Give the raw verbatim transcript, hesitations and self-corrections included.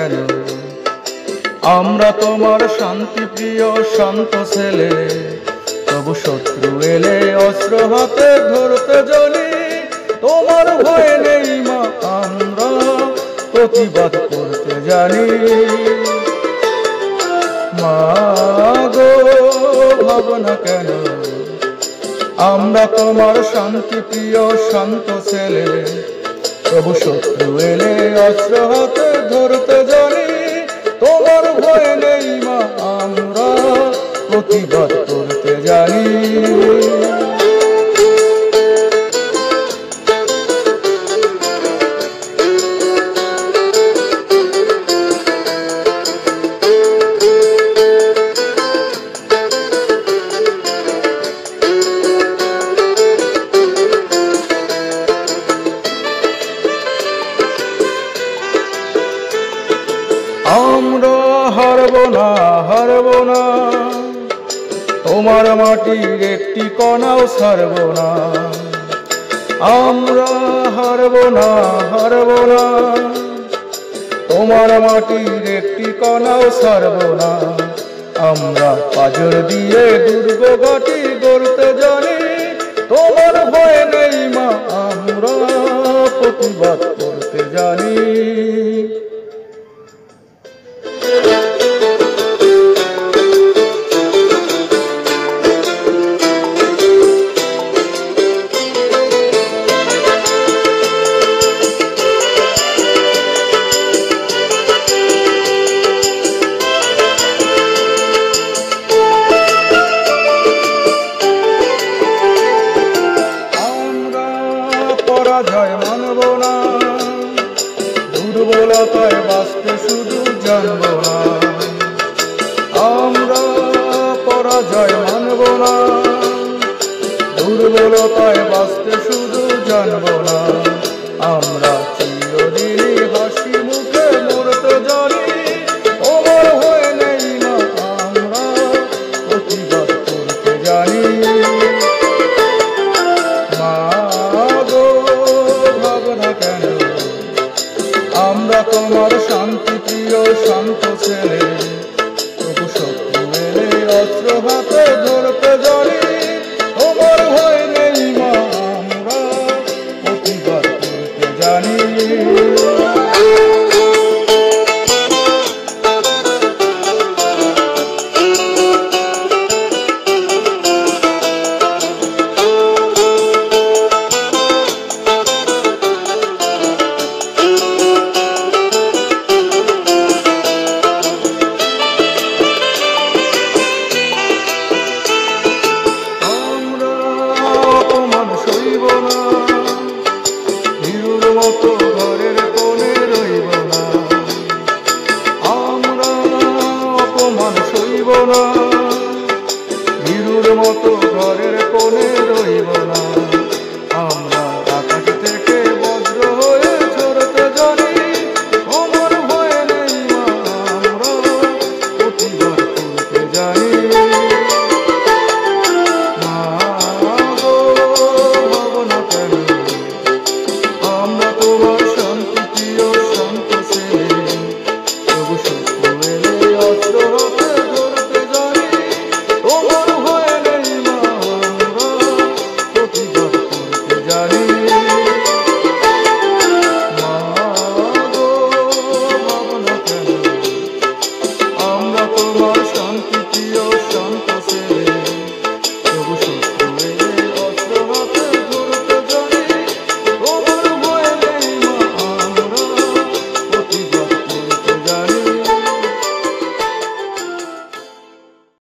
কেন? আমরা তোমার শান্তি প্রিয় শান্ত ছেলে, তবু শত্রু এলে অস্ত্র হাতে ধরতে জানি। তোমার ভয় নেই মা, আমরা প্রতিবাদ করতে জানি। মা গো ভাবনা কেন? আমরা তোমার শান্তি প্রিয় শান্ত ছেলে, তবু শত্রু এলে অস্ত্র হাতে ধরতে জানি। তোমার ভয় নেই মা, আমরা প্রতিবাদ করতে জানি। আমরা হারব না, হারব না, তোমার মাটির একটি কণাও ছাড়ব না। আমরা হারব না, হারব না, তোমার মাটির একটি কণাও ছাড়ব না। আমরা পাজর দিয়ে দুর্গ ঘাটি গড়তে জানি। তোমার ভয় নেই মা, আমরা প্রতিবাদ করতে জানি। পরাজয় মানব না, দুর্বলতায় বাঁচতে শুধু জানব না। আমরা পরাজয় মানব না, দুর্বলতায় বাঁচতে শুধু জানব না। আমরা